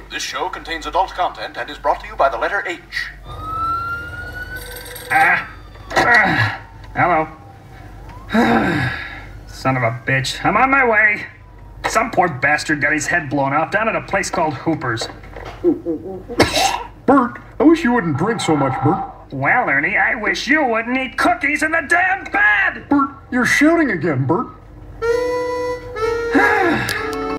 This show contains adult content and is brought to you by the letter H. Hello. Son of a bitch. I'm on my way. Some poor bastard got his head blown off down at a place called Hooper's. Bert, I wish you wouldn't drink so much, Bert. Well, Ernie, I wish you wouldn't eat cookies in the damn bed! Bert, you're shouting again, Bert.